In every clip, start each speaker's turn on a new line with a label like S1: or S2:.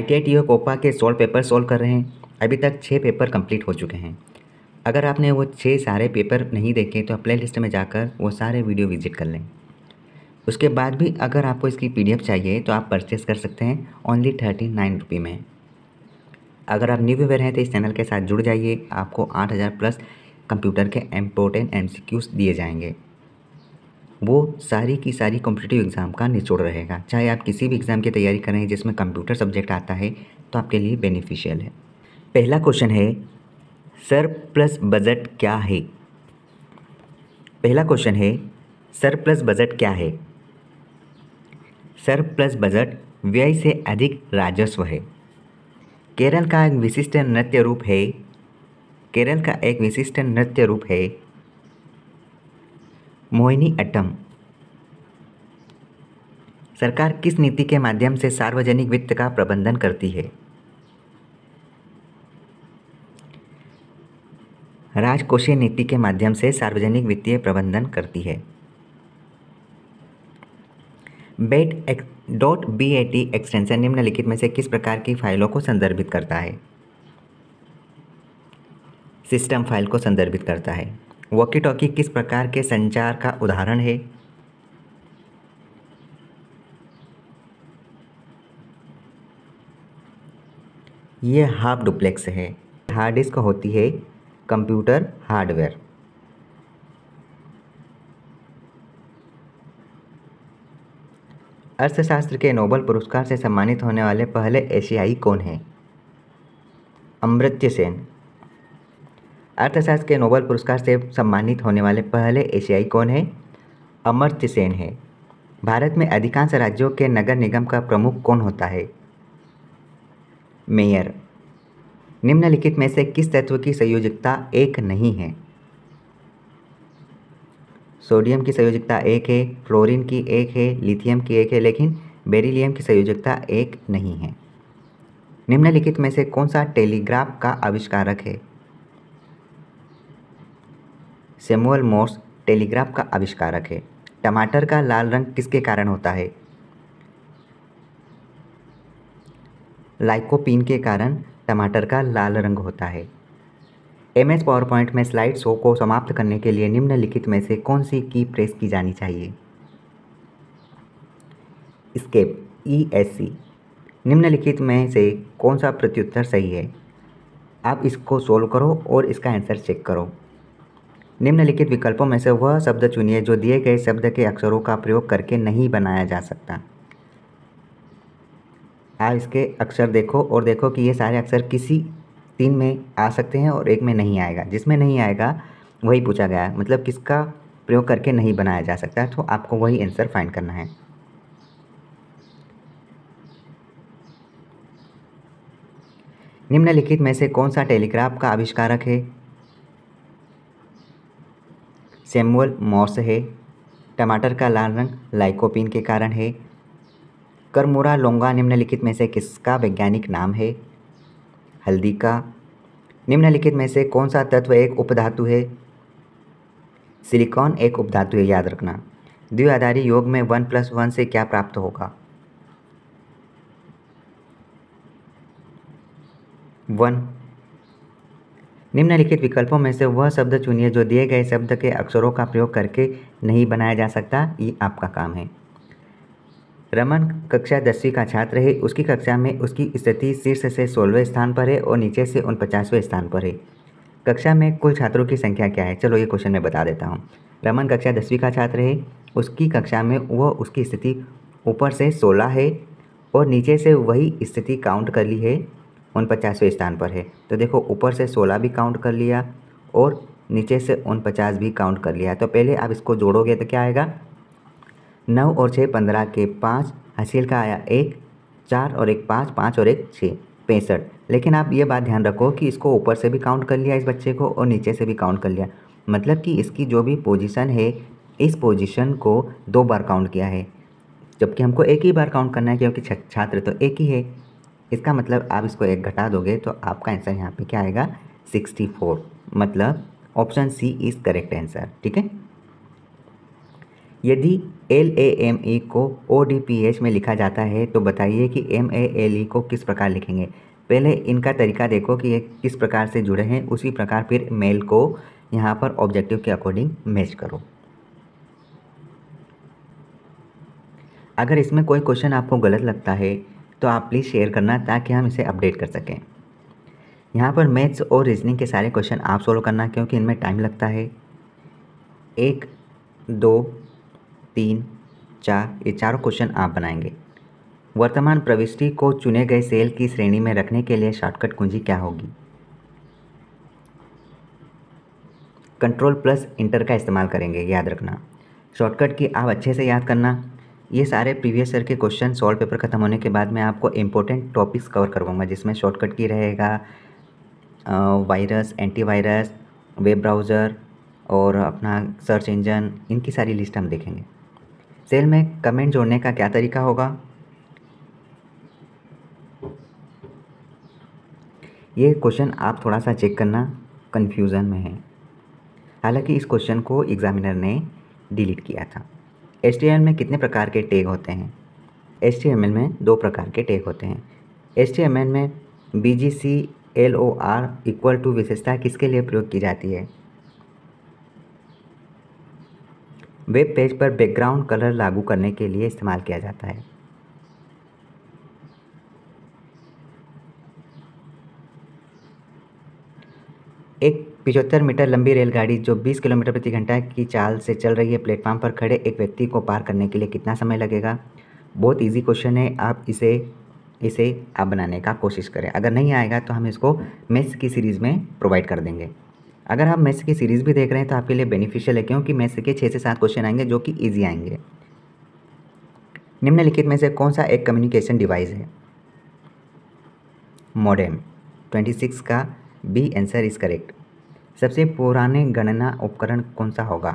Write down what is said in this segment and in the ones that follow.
S1: ITIT और Copa के 16 paper solve कर रहे हैं। अभी तक 6 पेपर कंप्लीट हो चुके हैं। अगर आपने वो 6 सारे पेपर नहीं देखे तो प्ले लिस्ट में जाकर वो सारे वीडियो विजिट कर लें। उसके बाद भी अगर आपको इसकी PDF चाहिए तो आप परचेस कर सकते हैं ओनली 39 रुपये में। अगर आप न्यू व्यूअर हैं तो इस चैनल के साथ जुड़ जाइए, आपको 8000 प्लस कंप्यूटर के इम्पोर्टेंट MCQs दिए जाएंगे। वो सारी की सारी कॉम्पिटिटिव एग्ज़ाम का निचोड़ रहेगा। चाहे आप किसी भी एग्ज़ाम की तैयारी कर रहे हैं जिसमें कंप्यूटर सब्जेक्ट आता है तो आपके लिए बेनिफिशियल है। पहला क्वेश्चन है, सरप्लस बजट क्या है? पहला क्वेश्चन है, सरप्लस बजट क्या है? सरप्लस बजट व्यय से अधिक राजस्व है। केरल का एक विशिष्ट नृत्य रूप है। केरल का एक विशिष्ट नृत्य रूप है मोहिनीअट्टम। सरकार किस नीति के माध्यम से सार्वजनिक वित्त का प्रबंधन करती है? राजकोषीय नीति के माध्यम से सार्वजनिक वित्तीय प्रबंधन करती है। .bat एक्सटेंशन निम्नलिखित में से किस प्रकार की फाइलों को संदर्भित करता है? सिस्टम फाइल को संदर्भित करता है। वॉकी टॉकी किस प्रकार के संचार का उदाहरण है? ये हाफ डुप्लेक्स है। हार्ड डिस्क होती है कंप्यूटर हार्डवेयर। अर्थशास्त्र के नोबेल पुरस्कार से सम्मानित होने वाले पहले एशियाई कौन हैं? अमर्त्य सेन। अर्थशास्त्र के नोबेल पुरस्कार से सम्मानित होने वाले पहले एशियाई कौन हैं? अमर्त्य सेन है। भारत में अधिकांश राज्यों के नगर निगम का प्रमुख कौन होता है? मेयर। निम्नलिखित में से किस तत्व की संयोजकता 1 नहीं है? सोडियम की संयोजकता 1 है, फ्लोरीन की 1 है, लिथियम की 1 है, लेकिन बेरिलियम की संयोजकता 1 नहीं है। निम्नलिखित में से कौन सा टेलीग्राफ का आविष्कारक है? सैमुअल मोर्स टेलीग्राफ का आविष्कारक है। टमाटर का लाल रंग किसके कारण होता है? लाइकोपीन के कारण टमाटर का लाल रंग होता है। MS पावरपॉइंट में स्लाइड शो को समाप्त करने के लिए निम्नलिखित में से कौन सी की प्रेस की जानी चाहिए? Escape ESC। निम्नलिखित में से कौन सा प्रत्युत्तर सही है? आप इसको सोल्व करो और इसका आंसर चेक करो। निम्नलिखित विकल्पों में से वह शब्द चुनिए जो दिए गए शब्द के अक्षरों का प्रयोग करके नहीं बनाया जा सकता। आप इसके अक्षर देखो और देखो कि ये सारे अक्षर किसी 3 में आ सकते हैं और 1 में नहीं आएगा। जिसमें नहीं आएगा वही पूछा गया है, मतलब किसका प्रयोग करके नहीं बनाया जा सकता, तो आपको वही आंसर फाइंड करना है। निम्नलिखित में से कौन सा टेलीग्राफ का आविष्कारक है? सैमुअल मॉर्स है। टमाटर का लाल रंग लाइकोपीन के कारण है। करमुरा लोंगा निम्नलिखित में से किसका वैज्ञानिक नाम है? हल्दी का। निम्नलिखित में से कौन सा तत्व एक उपधातु है? सिलिकॉन एक उपधातु है, याद रखना। द्विआधारी योग में 1 + 1 से क्या प्राप्त होगा? 1। निम्नलिखित विकल्पों में से वह शब्द चुनिए जो दिए गए शब्द के अक्षरों का प्रयोग करके नहीं बनाया जा सकता। ये आपका काम है। रमन कक्षा 10वीं का छात्र है। उसकी कक्षा में उसकी स्थिति शीर्ष से 16वें स्थान पर है और नीचे से 49वें स्थान पर है। कक्षा में कुल छात्रों की संख्या क्या है? चलो ये क्वेश्चन मैं बता देता हूँ। रमन कक्षा 10वीं का छात्र है। उसकी कक्षा में उसकी स्थिति ऊपर से 16 है और नीचे से वही स्थिति काउंट कर ली है, 49वें स्थान पर है। तो देखो, ऊपर से 16 भी काउंट कर लिया और नीचे से 49 भी काउंट कर लिया। तो पहले आप इसको जोड़ोगे तो क्या आएगा? 9 और 6 15 के 5, हासिल का आया 1, 4 और 1 5, 5 और 1 6, 65। लेकिन आप ये बात ध्यान रखो कि इसको ऊपर से भी काउंट कर लिया इस बच्चे को और नीचे से भी काउंट कर लिया, मतलब कि इसकी जो भी पोजीशन है इस पोजीशन को 2 बार काउंट किया है, जबकि हमको एक ही बार काउंट करना है क्योंकि छात्र तो एक ही है। इसका मतलब आप इसको 1 घटा दोगे तो आपका आंसर यहाँ पे क्या आएगा? 64। मतलब option C is correct answer. ठीक है। यदि LAME को ODPH में लिखा जाता है तो बताइए कि MALE को किस प्रकार लिखेंगे। पहले इनका तरीका देखो कि ये किस प्रकार से जुड़े हैं, उसी प्रकार फिर मेल को यहाँ पर ऑब्जेक्टिव के अकॉर्डिंग मैच करो। अगर इसमें कोई क्वेश्चन आपको गलत लगता है तो आप प्लीज़ शेयर करना ताकि हम इसे अपडेट कर सकें। यहाँ पर मैथ्स और रीजनिंग के सारे क्वेश्चन आप सोल्व करना क्योंकि इनमें टाइम लगता है। 1, 2, 3, 4 ये चारों क्वेश्चन आप बनाएंगे। वर्तमान प्रविष्टि को चुने गए सेल की श्रेणी में रखने के लिए शॉर्टकट कुंजी क्या होगी? कंट्रोल प्लस इंटर का इस्तेमाल करेंगे, याद रखना। शॉर्टकट की आप अच्छे से याद करना। ये सारे प्रीवियस ईयर के क्वेश्चन सॉल्व पेपर ख़त्म होने के बाद मैं आपको इम्पोर्टेंट टॉपिक्स कवर करवाऊंगा, जिसमें शॉर्टकट की रहेगा वायरस, एंटीवायरस, वेब ब्राउज़र और अपना सर्च इंजन, इनकी सारी लिस्ट हम देखेंगे। सेल में कमेंट जोड़ने का क्या तरीका होगा? ये क्वेश्चन आप थोड़ा सा चेक करना, कन्फ्यूज़न में है। हालांकि इस क्वेश्चन को एग्जामिनर ने डिलीट किया था। HTML में कितने प्रकार के टैग होते हैं? HTML में 2 प्रकार के टैग होते हैं। HTML में BGCLOR इक्वल टू विशेषता किसके लिए प्रयोग की जाती है? वेब पेज पर बैकग्राउंड कलर लागू करने के लिए इस्तेमाल किया जाता है। एक 75 मीटर लंबी रेलगाड़ी जो 20 किलोमीटर प्रति घंटा की चाल से चल रही है, प्लेटफॉर्म पर खड़े एक व्यक्ति को पार करने के लिए कितना समय लगेगा? बहुत इजी क्वेश्चन है, आप इसे आप बनाने का कोशिश करें। अगर नहीं आएगा तो हम इसको मैथ्स की सीरीज़ में प्रोवाइड कर देंगे। अगर आप मैथ्स की सीरीज़ भी देख रहे हैं तो आपके लिए बेनिफिशियल है, क्योंकि मैथ्स के 6 से 7 क्वेश्चन आएंगे जो कि ईजी आएंगे। निम्नलिखित में से कौन सा एक कम्युनिकेशन डिवाइस है? मॉडेम। 26 का बी आंसर इज करेक्ट। सबसे पुराने गणना उपकरण कौन सा होगा?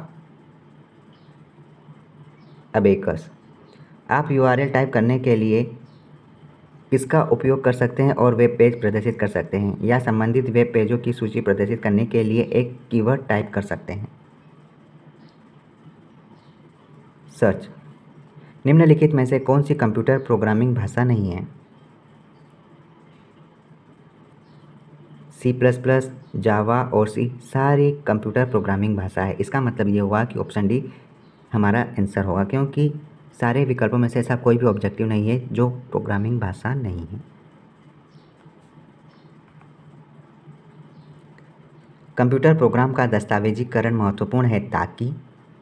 S1: अबेकस। आप URL टाइप करने के लिए किसका उपयोग कर सकते हैं और वेब पेज प्रदर्शित कर सकते हैं, या संबंधित वेब पेजों की सूची प्रदर्शित करने के लिए एक कीवर्ड टाइप कर सकते हैं? सर्च। निम्नलिखित में से कौन सी कंप्यूटर प्रोग्रामिंग भाषा नहीं है? C++, जावा और सी सारी कंप्यूटर प्रोग्रामिंग भाषा है। इसका मतलब ये हुआ कि ऑप्शन डी हमारा आंसर होगा, क्योंकि सारे विकल्पों में से ऐसा कोई भी ऑब्जेक्टिव नहीं है जो प्रोग्रामिंग भाषा नहीं है। कंप्यूटर प्रोग्राम का दस्तावेजीकरण महत्वपूर्ण है ताकि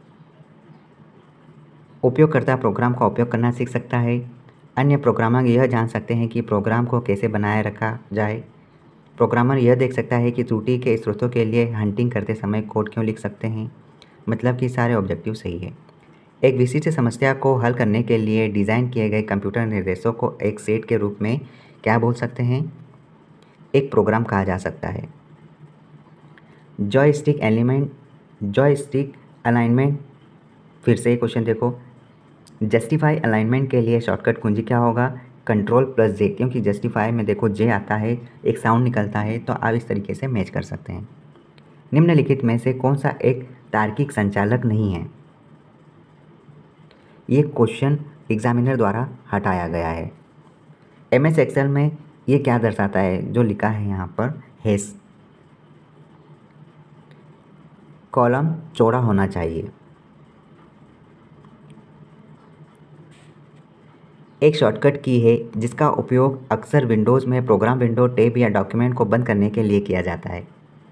S1: उपयोगकर्ता प्रोग्राम का उपयोग करना सीख सकता है। अन्य प्रोग्रामर यह जान सकते हैं कि प्रोग्राम को कैसे बनाए रखा जाए। प्रोग्रामर यह देख सकता है कि त्रुटि के स्रोतों के लिए हंटिंग करते समय कोड क्यों लिख सकते हैं। मतलब कि सारे ऑब्जेक्टिव सही है। एक विशिष्ट समस्या को हल करने के लिए डिज़ाइन किए गए कंप्यूटर निर्देशों को एक सेट के रूप में क्या बोल सकते हैं? एक प्रोग्राम कहा जा सकता है। जॉयस्टिक अलाइनमेंट, फिर से एक क्वेश्चन देखो। जस्टिफाई अलाइनमेंट के लिए शॉर्टकट कुंजी क्या होगा? कंट्रोल प्लस जे, क्योंकि जस्टिफाई में देखो जे आता है, एक साउंड निकलता है, तो आप इस तरीके से मैच कर सकते हैं। निम्नलिखित में से कौन सा एक तार्किक संचालक नहीं है? ये क्वेश्चन एग्जामिनर द्वारा हटाया गया है। MS एक्सेल में ये क्या दर्शाता है जो लिखा है यहाँ पर? हैश। कॉलम चौड़ा होना चाहिए। एक शॉर्टकट की है जिसका उपयोग अक्सर विंडोज़ में प्रोग्राम विंडो, टैब या डॉक्यूमेंट को बंद करने के लिए किया जाता है।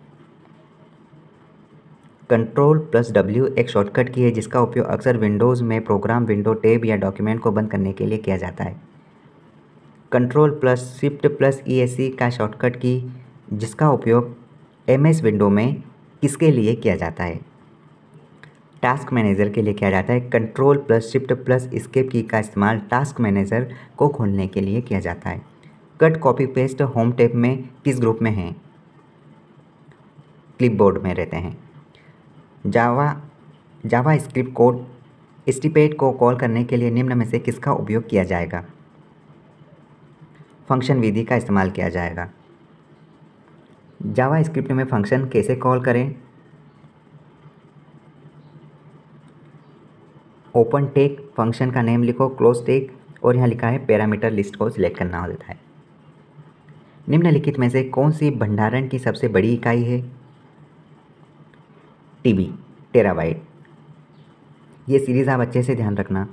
S1: कंट्रोल प्लस W एक शॉर्टकट की है जिसका उपयोग अक्सर विंडोज़ में प्रोग्राम विंडो, टैब या डॉक्यूमेंट को बंद करने के लिए किया जाता है। Control plus shift plus ESC का शॉर्टकट की जिसका उपयोग MS विंडो में किसके लिए किया जाता है? टास्क मैनेजर के लिए किया जाता है। Control plus shift plus escape की का इस्तेमाल टास्क मैनेजर को खोलने के लिए किया जाता है। Cut copy paste home tab में किस ग्रुप में हैं? क्लिपबोर्ड में रहते हैं। जावा स्क्रिप्ट कोड स्टिपेट को कॉल करने के लिए निम्न में से किसका उपयोग किया जाएगा? फंक्शन विधि का इस्तेमाल किया जाएगा। जावा स्क्रिप्ट में फंक्शन कैसे कॉल करें? ओपन टेक फंक्शन का नेम लिखो, क्लोज टेक, और यहाँ लिखा है पैरामीटर लिस्ट को सिलेक्ट करना होता है। निम्नलिखित में से कौन सी भंडारण की सबसे बड़ी इकाई है? TB, terabyte. ये सीरीज़ आप अच्छे से ध्यान रखना।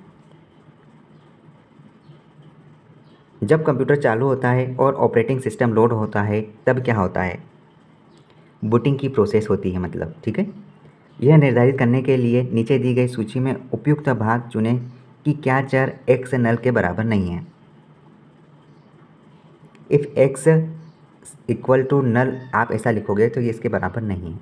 S1: जब कंप्यूटर चालू होता है और ऑपरेटिंग सिस्टम लोड होता है तब क्या होता है? बूटिंग की प्रोसेस होती है, मतलब, ठीक है। यह निर्धारित करने के लिए नीचे दी गई सूची में उपयुक्त भाग चुनें कि क्या चर x नल के बराबर नहीं है। If x equal to null आप ऐसा लिखोगे तो ये इसके बराबर नहीं है।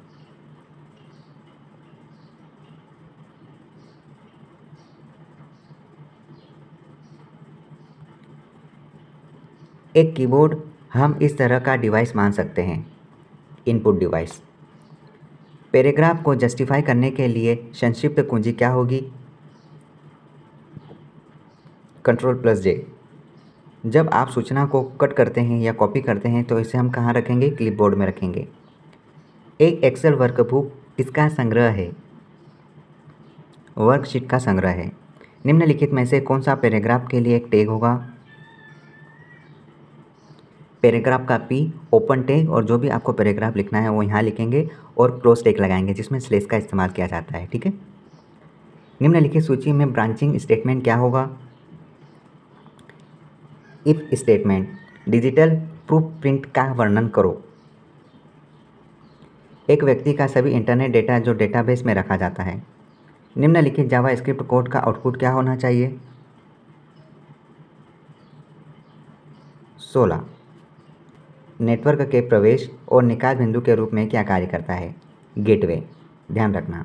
S1: एक कीबोर्ड हम इस तरह का डिवाइस मान सकते हैं, इनपुट डिवाइस। पैराग्राफ को जस्टिफाई करने के लिए संक्षिप्त कुंजी क्या होगी? Ctrl+J। जब आप सूचना को कट करते हैं या कॉपी करते हैं तो इसे हम कहाँ रखेंगे? क्लिपबोर्ड में रखेंगे। एक एक्सेल वर्कबुक किसका संग्रह है? वर्कशीट का संग्रह है। निम्नलिखित में से कौन सा पैराग्राफ के लिए एक टैग होगा? पैराग्राफ का P ओपन टैग, और जो भी आपको पैराग्राफ लिखना है वो यहाँ लिखेंगे और क्लोज टैग लगाएंगे जिसमें स्लेश का इस्तेमाल किया जाता है, ठीक है। निम्नलिखित सूची में ब्रांचिंग स्टेटमेंट क्या होगा? If statement. Digital proof print का वर्णन करो। एक व्यक्ति का सभी इंटरनेट डेटा जो डेटाबेस में रखा जाता है। निम्नलिखित जावास्क्रिप्ट कोड का आउटपुट क्या होना चाहिए? 16। नेटवर्क के प्रवेश और निकास बिंदु के रूप में क्या कार्य करता है? गेटवे, ध्यान रखना।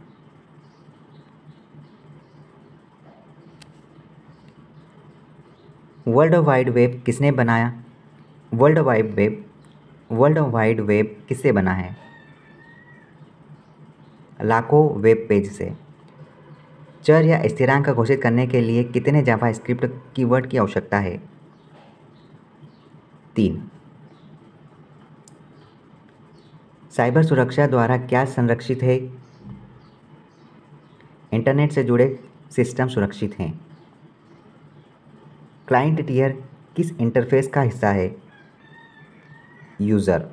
S1: वर्ल्ड वाइड वेब किसने बनाया? वर्ल्ड वाइड वेब किससे बना है? लाखों वेब पेज से। चर या स्थिरांक घोषित करने के लिए कितने जावास्क्रिप्ट कीवर्ड की आवश्यकता है? 3। साइबर सुरक्षा द्वारा क्या संरक्षित है? इंटरनेट से जुड़े सिस्टम सुरक्षित हैं। क्लाइंट टियर किस इंटरफेस का हिस्सा है? यूज़र।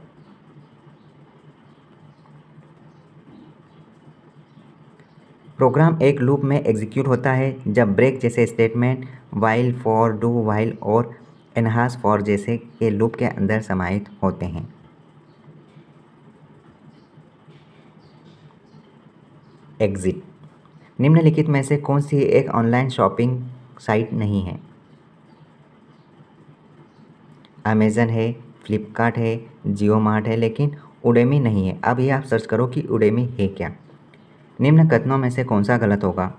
S1: प्रोग्राम एक लूप में एग्जीक्यूट होता है जब ब्रेक जैसे statement, while, for, do while और एनहांस फॉर जैसे के लूप के अंदर समाहित होते हैं। एग्जिट। निम्नलिखित में से कौन सी एक ऑनलाइन शॉपिंग साइट नहीं है? अमेज़न है, फ्लिपकार्ट है, जियो मार्ट है, लेकिन उडेमी नहीं है। अब ये आप सर्च करो कि उडेमी है क्या। निम्न कथनों में से कौन सा गलत होगा?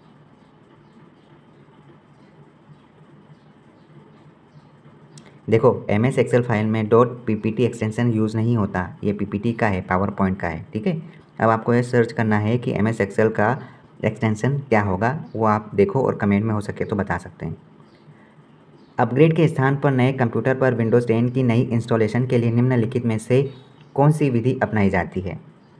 S1: देखो, MS एक्सेल फाइल में .ppt एक्सटेंशन यूज़ नहीं होता, ये PPT का है, पावर पॉइंट का है, ठीक है। अब आपको ये सर्च करना है कि MS एक्सेल का एक्सटेंशन क्या होगा, वो आप देखो और कमेंट में हो सके तो बता सकते हैं। अपग्रेड के स्थान पर नए कंप्यूटर पर विंडोज़ 10 की नई इंस्टॉलेशन के लिए निम्नलिखित में से कौन सी विधि अपनाई जाती है?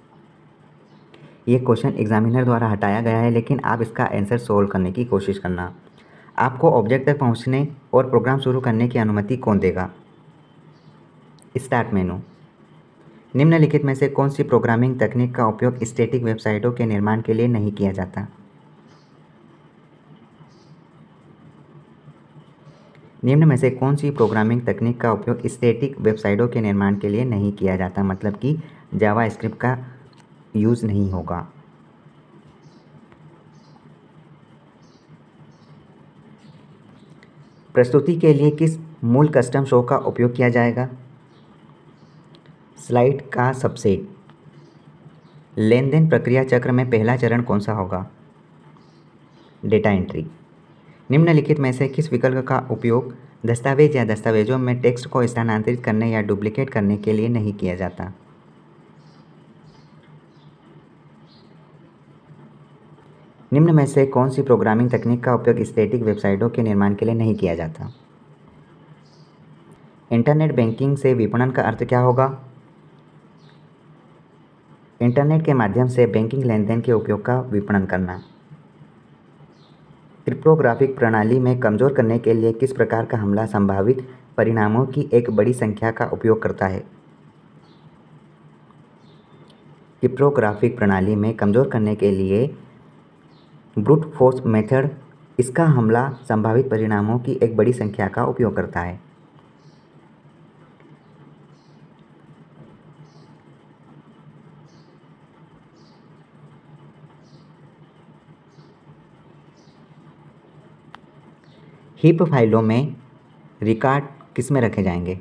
S1: ये क्वेश्चन एग्जामिनर द्वारा हटाया गया है, लेकिन आप इसका आंसर सोल्व करने की कोशिश करना। आपको ऑब्जेक्ट तक पहुंचने और प्रोग्राम शुरू करने की अनुमति कौन देगा? Start menu. निम्नलिखित में से कौन सी प्रोग्रामिंग तकनीक का उपयोग स्टैटिक वेबसाइटों के निर्माण के लिए नहीं किया जाता? निम्न में से कौन सी प्रोग्रामिंग तकनीक का उपयोग स्टैटिक वेबसाइटों के निर्माण के लिए नहीं किया जाता, मतलब कि जावास्क्रिप्ट का यूज़ नहीं होगा? प्रस्तुति के लिए किस मूल कस्टम शो का उपयोग किया जाएगा? स्लाइड का सबसेट। लेन देन प्रक्रिया चक्र में पहला चरण कौन सा होगा? Data entry. निम्नलिखित में से किस विकल्प का उपयोग दस्तावेज या दस्तावेजों में टेक्स्ट को स्थानांतरित करने या डुप्लिकेट करने के लिए नहीं किया जाता? निम्न में से कौन सी प्रोग्रामिंग तकनीक का उपयोग स्टैटिक वेबसाइटों के निर्माण के लिए नहीं किया जाता? इंटरनेट बैंकिंग से विपणन का अर्थ क्या होगा? इंटरनेट के माध्यम से बैंकिंग लेनदेन के उपयोग का विपणन करना। क्रिप्टोग्राफिक प्रणाली में कमज़ोर करने के लिए किस प्रकार का हमला संभावित परिणामों की एक बड़ी संख्या का उपयोग करता है? क्रिप्टोग्राफिक प्रणाली में कमज़ोर करने के लिए ब्रूट फोर्स मेथड इसका हमला संभावित परिणामों की एक बड़ी संख्या का उपयोग करता है। हीप फाइलों में रिकॉर्ड किस में रखे जाएंगे?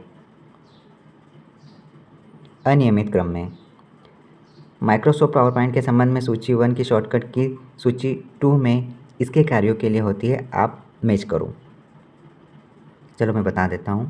S1: अनियमित क्रम में। माइक्रोसॉफ्ट पावर पॉइंट के संबंध में सूची 1 की शॉर्टकट की सूची 2 में इसके कार्यों के लिए होती है, आप मैच करो। चलो मैं बता देता हूँ।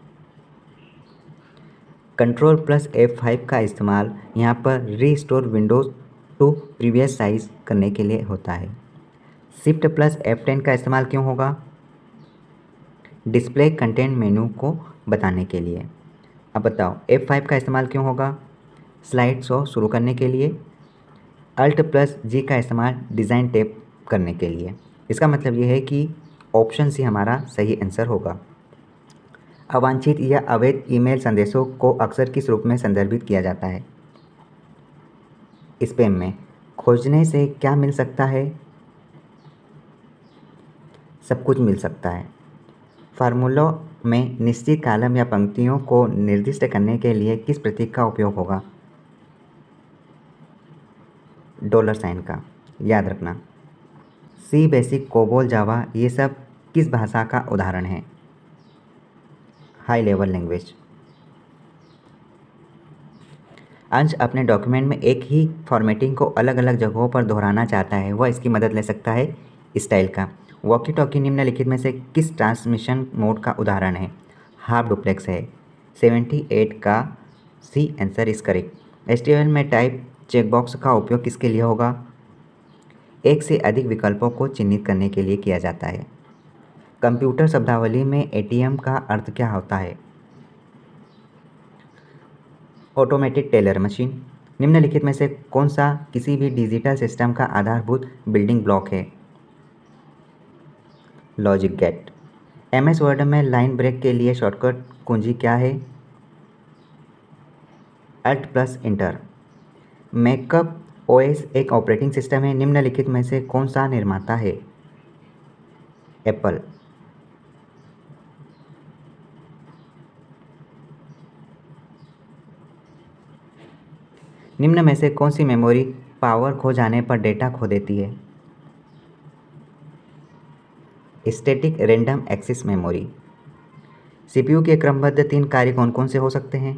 S1: Ctrl+F5 का इस्तेमाल यहाँ पर restore windows to previous size करने के लिए होता है। Shift+F10 का इस्तेमाल क्यों होगा? डिस्प्ले कंटेंट मेनू को बताने के लिए। अब बताओ F5 का इस्तेमाल क्यों होगा? स्लाइड शो शुरू करने के लिए। Alt+G का इस्तेमाल डिज़ाइन टैब करने के लिए। इसका मतलब ये है कि ऑप्शन सी हमारा सही आंसर होगा। अवांछित या अवैध ईमेल संदेशों को अक्सर किस रूप में संदर्भित किया जाता है? स्पैम में। खोजने से क्या मिल सकता है? सब कुछ मिल सकता है। फार्मूलों में निश्चित कॉलम या पंक्तियों को निर्दिष्ट करने के लिए किस प्रतीक का उपयोग होगा? $साइन का, याद रखना। सी, बेसिक, कोबोल, जावा ये सब किस भाषा का उदाहरण है? High level language. अंश अपने डॉक्यूमेंट में एक ही फॉर्मेटिंग को अलग अलग जगहों पर दोहराना चाहता है, वह इसकी मदद ले सकता है स्टाइल का। वॉकी टॉकी निम्नलिखित में से किस ट्रांसमिशन मोड का उदाहरण है? हाफ डुप्लेक्स है। 78 का C answer is correct. HTML में टाइप चेकबॉक्स का उपयोग किसके लिए होगा? एक से अधिक विकल्पों को चिन्हित करने के लिए किया जाता है। कंप्यूटर शब्दावली में ATM का अर्थ क्या होता है? Automated teller machine. निम्नलिखित में से कौन सा किसी भी डिजिटल सिस्टम का आधारभूत बिल्डिंग ब्लॉक है? Logic gate. MS वर्ड में लाइन ब्रेक के लिए शॉर्टकट कुंजी क्या है? Alt+Enter। मैकअप OS एक ऑपरेटिंग सिस्टम है, निम्नलिखित में से कौन सा निर्माता है? एप्पल। निम्न में से कौन सी मेमोरी पावर खो जाने पर डेटा खो देती है? Static random access memory. CPU के क्रमबद्ध 3 कार्य कौन कौन से हो सकते हैं?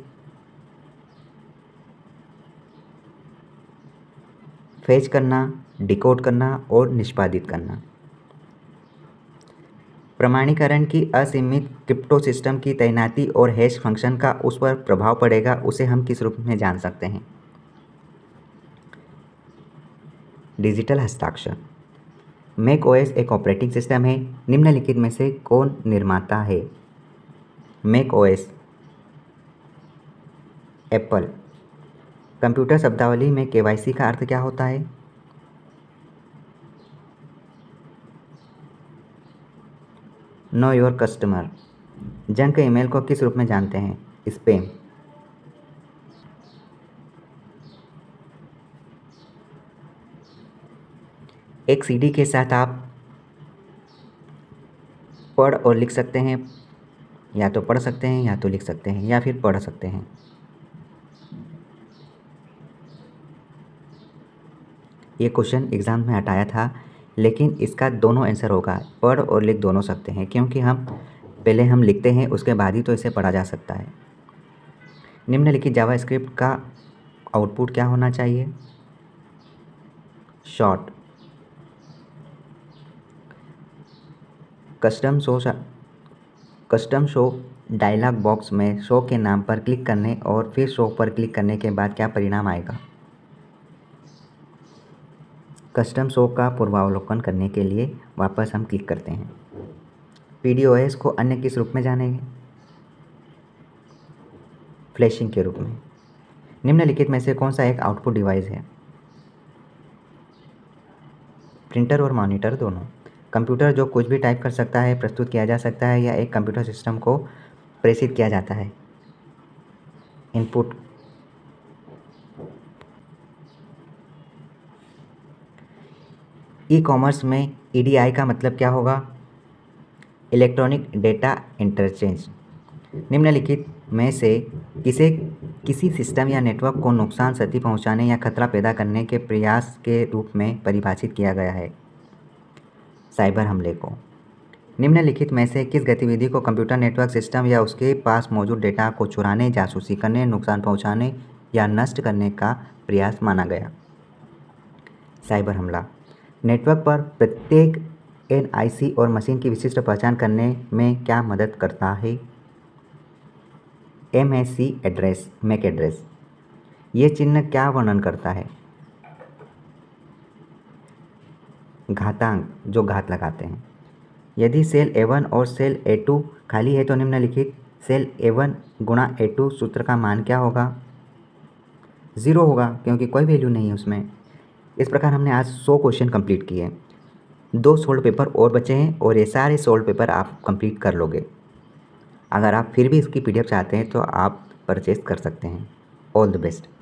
S1: फेच करना, डिकोड करना और निष्पादित करना। प्रमाणीकरण की असीमित क्रिप्टो सिस्टम की तैनाती और हैश फंक्शन का उस पर प्रभाव पड़ेगा, उसे हम किस रूप में जान सकते हैं? डिजिटल हस्ताक्षर। मैक OS एक ऑपरेटिंग सिस्टम है, निम्नलिखित में से कौन निर्माता है? Mac OS। एप्पल। कंप्यूटर शब्दावली में KYC का अर्थ क्या होता है? Know your customer. Junk email को किस रूप में जानते हैं? स्पैम। एक CD के साथ आप पढ़ और लिख सकते हैं, या तो पढ़ सकते हैं या तो लिख सकते हैं या फिर पढ़ सकते हैं। ये क्वेश्चन एग्ज़ाम में हटाया था, लेकिन इसका दोनों आंसर होगा, पढ़ और लिख दोनों सकते हैं, क्योंकि पहले हम लिखते हैं उसके बाद ही तो इसे पढ़ा जा सकता है। निम्नलिखित जावास्क्रिप्ट का आउटपुट क्या होना चाहिए? Short. Custom show dialog box में शो के नाम पर क्लिक करने और फिर शो पर क्लिक करने के बाद क्या परिणाम आएगा? कस्टम शो का पूर्वावलोकन करने के लिए वापस हम क्लिक करते हैं। PDOS को अन्य किस रूप में जानेंगे? फ्लैशिंग के रूप में। निम्नलिखित में से कौन सा एक आउटपुट डिवाइस है? प्रिंटर और मॉनिटर दोनों। कंप्यूटर जो कुछ भी टाइप कर सकता है, प्रस्तुत किया जा सकता है या एक कंप्यूटर सिस्टम को प्रेषित किया जाता है। इनपुट ई कॉमर्स में ईडीआई का मतलब क्या होगा? Electronic data interchange. निम्नलिखित में से किसी सिस्टम या नेटवर्क को नुकसान, क्षति पहुंचाने या खतरा पैदा करने के प्रयास के रूप में परिभाषित किया गया है? साइबर हमले को। निम्नलिखित में से किस गतिविधि को कंप्यूटर नेटवर्क सिस्टम या उसके पास मौजूद डेटा को चुराने, जासूसी करने, नुकसान पहुंचाने या नष्ट करने का प्रयास माना गया? साइबर हमला। नेटवर्क पर प्रत्येक एनआईसी और मशीन की विशिष्ट पहचान करने में क्या मदद करता है? MAC address, MAC address. ये चिन्ह क्या वर्णन करता है? घातांक, जो घात लगाते हैं। यदि सेल A1 और सेल A2 खाली है तो निम्नलिखित सेल A1 गुणा A2 सूत्र का मान क्या होगा? 0 होगा, क्योंकि कोई वैल्यू नहीं है उसमें। इस प्रकार हमने आज 100 क्वेश्चन कंप्लीट किए। 2 सोल्ड पेपर और बचे हैं और ये सारे सोल्ड पेपर आप कंप्लीट कर लोगे। अगर आप फिर भी इसकी PDF चाहते हैं तो आप परचेज कर सकते हैं। All the best.